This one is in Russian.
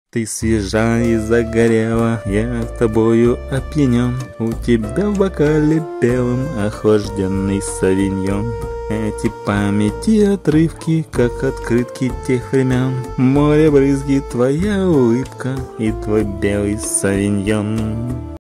Ты свежа и загорела, я тобою опьянен. У тебя в бокале белым охлажденный савиньон. Эти памяти отрывки, как открытки тех времен. Море брызги, твоя улыбка и твой белый савиньон.